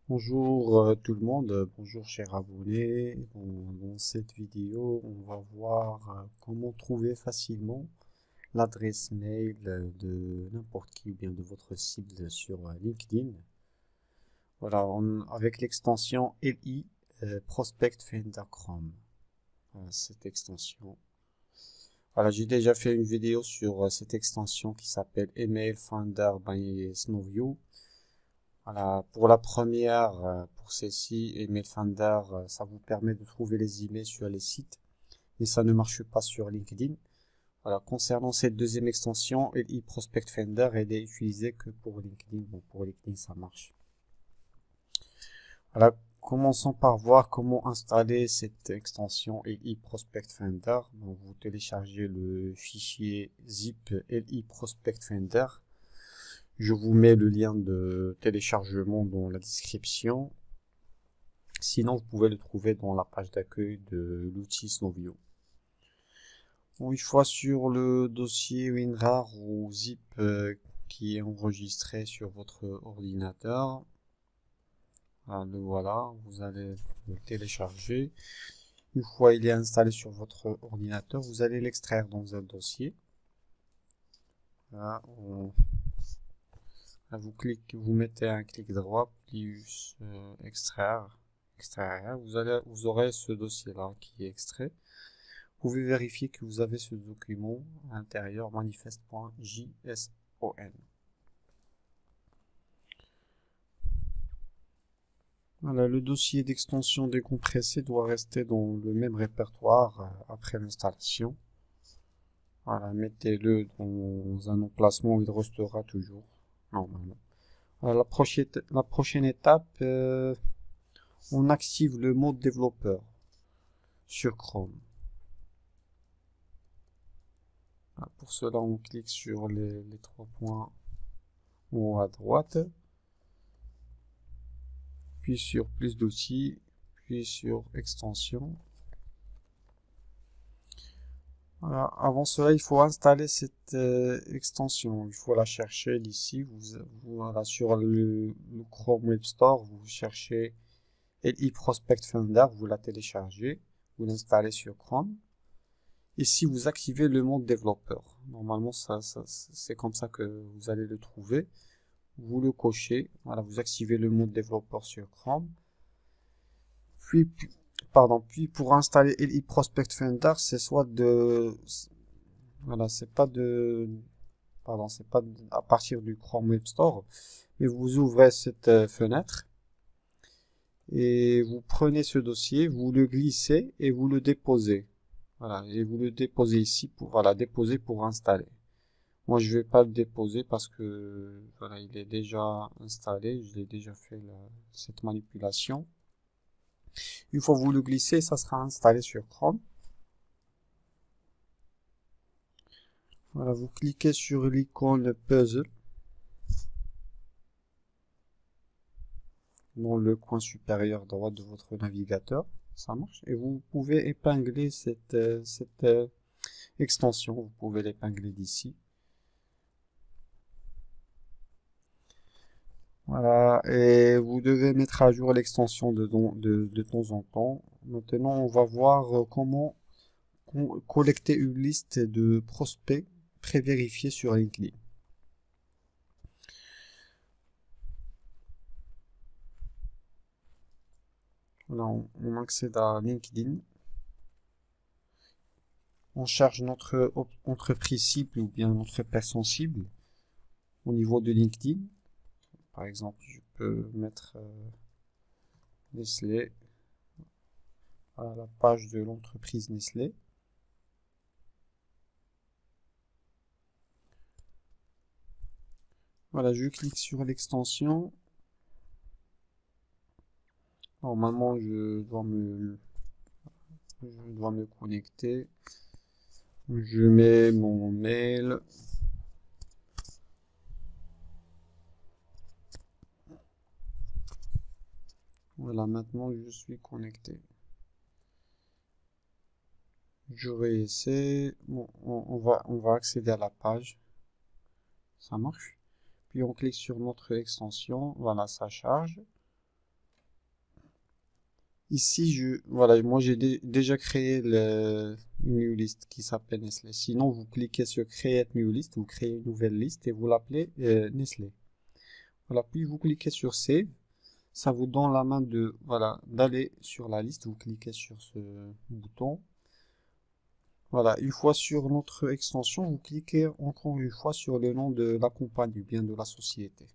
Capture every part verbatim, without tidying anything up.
Bonjour euh, tout le monde, euh, bonjour chers abonnés. Dans, dans cette vidéo, on va voir euh, comment trouver facilement l'adresse mail euh, de n'importe qui ou bien de votre cible sur euh, LinkedIn. Voilà, on- avec l'extension L I euh, Prospect Finder Chrome. Voilà, cette extension. Voilà, j'ai déjà fait une vidéo sur euh, cette extension qui s'appelle Email Finder by Snowview. Voilà, pour la première, euh, pour celle-ci, Email Finder, euh, ça vous permet de trouver les emails sur les sites, mais ça ne marche pas sur LinkedIn. Voilà, concernant cette deuxième extension, L I Prospect Finder, elle est utilisée que pour LinkedIn. Bon, pour LinkedIn, ça marche. Voilà, commençons par voir comment installer cette extension L I Prospect Finder. Donc, vous téléchargez le fichier zip L I Prospect Finder. Je vous mets le lien de téléchargement dans la description. Sinon, vous pouvez le trouver dans la page d'accueil de l'outil Snowview. Bon, une fois sur le dossier WinRAR ou zip euh, qui est enregistré sur votre ordinateur, ah, le voilà, vous allez le télécharger. Une fois il est installé sur votre ordinateur, vous allez l'extraire dans un dossier. Là, on- là, vous cliquez, vous mettez un clic droit plus euh, extraire, extraire. Vous allez, vous aurez ce dossier-là qui est extrait. Vous pouvez vérifier que vous avez ce document à l'intérieur manifeste.json. Voilà, le dossier d'extension décompressé doit rester dans le même répertoire euh, après l'installation. Voilà, mettez-le dans un emplacement où il restera toujours, normalement. Voilà, la prochaine, la prochaine étape, euh, on active le mode développeur sur Chrome. Voilà, pour cela, on clique sur les, les trois points en haut à droite. Puis sur plus d'outils, puis sur extension. Voilà. Avant cela, il faut installer cette euh, extension. Il faut la chercher ici. Vous, vous, voilà, sur le, le Chrome Web Store, vous cherchez L I Prospect Finder, vous la téléchargez, vous l'installez sur Chrome. Ici, vous activez le mode développeur. Normalement, ça, ça, c'est comme ça que vous allez le trouver. Vous le cochez. Voilà, vous activez le mode développeur sur Chrome. Puis, pardon, puis pour installer L I Prospect Finder, c'est soit de, voilà, c'est pas de, pardon, c'est pas de- à partir du Chrome Web Store, mais vous ouvrez cette euh, fenêtre et vous prenez ce dossier, vous le glissez et vous le déposez. Voilà, et vous le déposez ici pour, voilà, déposer pour installer. Moi, je vais pas le déposer parce que, voilà, il est déjà installé, je l'ai déjà fait la, cette manipulation. Une fois que vous le glissez, ça sera installé sur Chrome. Voilà, vous cliquez sur l'icône puzzle dans le coin supérieur droit de votre navigateur. Ça marche. Et vous pouvez épingler cette, euh, cette euh, extension. Vous pouvez l'épingler d'ici. Voilà. Et vous devez mettre à jour l'extension de, de, de temps en temps. Maintenant, on va voir euh, comment co collecter une liste de prospects pré-vérifiés sur LinkedIn. Voilà, on, on accède à LinkedIn. On charge notre entreprise cible ou bien notre personne cible au niveau de LinkedIn. Par exemple, je peux mettre euh, Nestlé à la page de l'entreprise Nestlé. Voilà, je clique sur l'extension. Normalement, je dois me, je dois me connecter. Je mets mon mail. Voilà, maintenant je suis connecté. Je réessaie. Bon, on, on va, on va accéder à la page. Ça marche. Puis on clique sur notre extension. Voilà, ça charge. Ici, je, voilà, moi j'ai dé- déjà créé le, une new list qui s'appelle Nestlé. Sinon, vous cliquez sur Create New List, vous créez une nouvelle liste et vous l'appelez euh, Nestlé. Voilà, puis vous cliquez sur Save. Ça vous donne la main de, voilà, d'aller sur la liste. Vous cliquez sur ce bouton. Voilà, une fois sur notre extension, vous cliquez encore une fois sur le nom de la compagnie, ou bien de la société.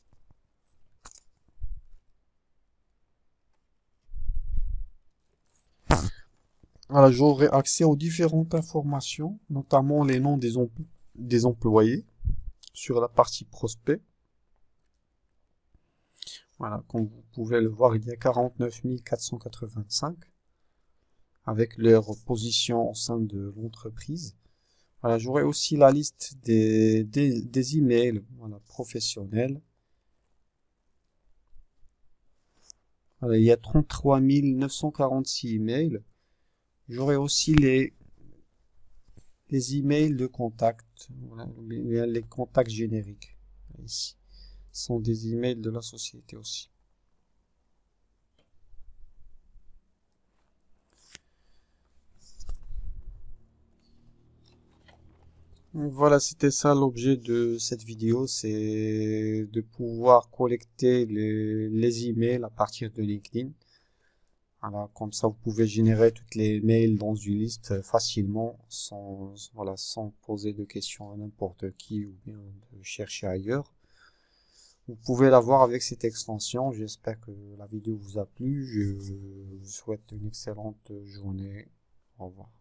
Voilà, j'aurai accès aux différentes informations, notamment les noms des, em- des employés sur la partie prospect. Voilà, comme vous pouvez le voir, il y a quarante-neuf mille quatre cent quatre-vingt-cinq avec leur position au sein de l'entreprise. Voilà, j'aurai aussi la liste des, des, des emails, voilà, professionnels. Voilà, il y a trente-trois mille neuf cent quarante-six emails. J'aurai aussi les, les emails de contact, voilà, les contacts génériques. Ici, ce sont des emails de la société aussi. Voilà, c'était ça l'objet de cette vidéo, c'est de pouvoir collecter les, les emails à partir de LinkedIn. Voilà, comme ça vous pouvez générer toutes les mails dans une liste facilement, sans, voilà, sans poser de questions à n'importe qui ou bien de chercher ailleurs. Vous pouvez l'avoir avec cette extension. J'espère que la vidéo vous a plu. Je vous souhaite une excellente journée. Au revoir.